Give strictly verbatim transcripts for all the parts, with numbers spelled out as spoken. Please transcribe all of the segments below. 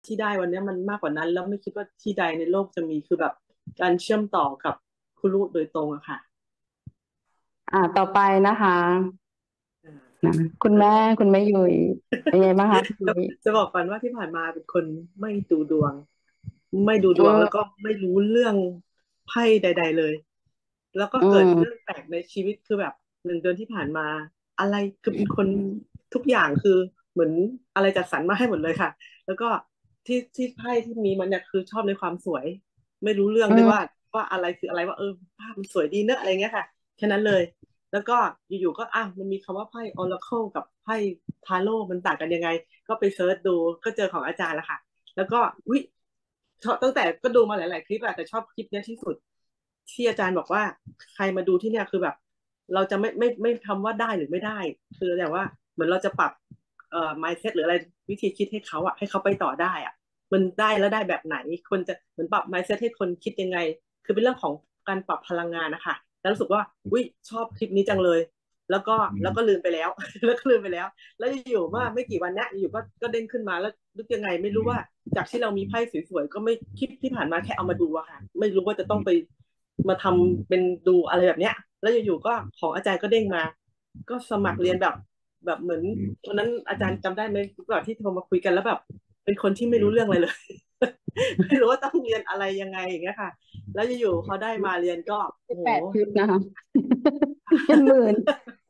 ที่ได้วันนี้มันมากกว่านั้นแล้วไม่คิดว่าที่ใดในโลกจะมีคือแบบการเชื่อมต่อกับคุรุโดยตรงอะค่ะอ่าต่อไปนะคะอ่านะคุณแล้วแม่คุณแม่ยุ้ยเป็นไงบ้างคะคุณจะยุ้ยจะบอกก่อนว่าที่ผ่านมาเป็นคนไม่ดูดวงไม่ดูดอืวงแล้วก็มไม่รู้เรื่องไพ่ใดๆเลยแล้วก็อืเกิดเรื่องมแปลกในชีวิตคือแบบหนึ่งเดือนที่ผ่านมาอะไรคือเป็นคนทุกอย่างคือเหมือนอะไรจัดสรรมาให้หมดเลยค่ะแล้วก็ที่ที่ไพ่ที่มีมันเนี่ยคือชอบในความสวย ไม่รู้เรื่องด้วยว่าอืมว่าอะไรคืออะไรว่าเออภาพมันสวยดีเนอะอะไรเงี้ยค่ะแค่นั้นเลยแล้วก็อยู่ๆก็อ้าวมันมีคำว่าไพ่ Oracle กับไพ่ทาโร่มันต่างกันยังไงก็ไปเซิร์ชดูก็เจอของอาจารย์ละค่ะแล้วก็วิชอบตั้งแต่ก็ดูมาหลายๆคลิปอะแต่ชอบคลิปเนี้ยที่สุดที่อาจารย์บอกว่าใครมาดูที่เนี่ยคือแบบเราจะไม่ไม่ไม่ทำว่าได้หรือไม่ได้คือแต่ว่าเหมือนเราจะปรับเอ่อ mindset หรืออะไรวิธีคิดให้เขาอะให้เขาไปต่อได้อะ มันได้แล้วได้แบบไหนคนจะเหมือนปรับ mindset ให้คนคิดยังไงคือเป็นเรื่องของการปรับพลังงานนะคะแล้วรู้สึกว่าอุ้ยชอบคลิปนี้จังเลยแล้วก็แล้วก็ลืมไปแล้วแล้วก็ลืมไปแล้วแล้วอยู่ๆว่าไม่กี่วันเนี้ยอยู่ก็ก็เด้งขึ้นมาแล้วนึกยังไงไม่รู้ว่าจากที่เรามีไพ่สวยๆก็ไม่คลิปที่ผ่านมาแค่เอามาดูอะค่ะไม่รู้ว่าจะต้องไปมาทำเป็นดูอะไรแบบเนี้ยแล้วอยู่ๆก็ของอาจารย์ก็เด้งมาก็สมัครเรียนแบบแบบเหมือนวันนั้นอาจารย์จำได้ไหมแบบที่โทรมาคุยกันแล้วแบบ เป็นคนที่ไม่รู้เรื่องอะไรเลยไม่รู้ว่าต้องเรียนอะไรยังไงอย่างเงี้ยค่ะแล้วอยู่ๆเขาได้มาเรียนก็โอ้โหแปดชุดนะคะเป็นหมื่น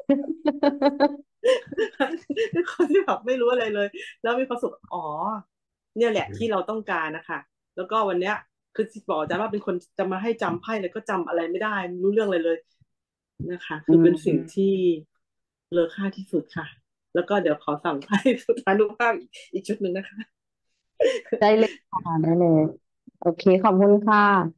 เป็นคนที่แบบไม่รู้อะไรเลยแล้วมีความสุขอ๋อเนี่ยแหละที่เราต้องการนะคะแล้วก็วันเนี้ยคือที่บอกอาจารย์ว่าเป็นคนจะมาให้จำไพ่เลยก็จำอะไรไม่ได้ไม่รู้เรื่องอะไรเลยนะคะอืคือเป็นสิ่งมที่เลอค่าที่สุดค่ะแล้วก็เดี๋ยวขอสั่งไพ่สุดท้ายรูปภาพอีกอีกชุดหนึ่งนะคะได้เลยค่ะได้เลยโอเคขอบคุณค่ะ